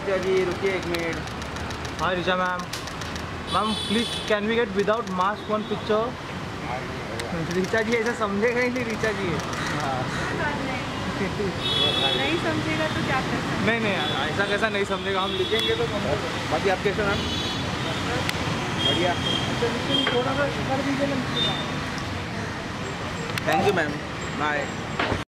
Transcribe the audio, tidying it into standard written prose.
ऋचा जी रुकिए 1 मिनट। Hi Richa ma'am. Ma'am please can we get without mask one picture? Richa ji ऐसा समझेगा ही नहीं, ऋचा जी हाँ नहीं समझेगा तो क्या कर सकते? नहीं ऐसा कैसा नहीं समझेगा, हम लिखेंगे तो बाकी आप कैसे मैम? बढ़िया। थोड़ा सा कर दीजिए। Thank you ma'am, bye.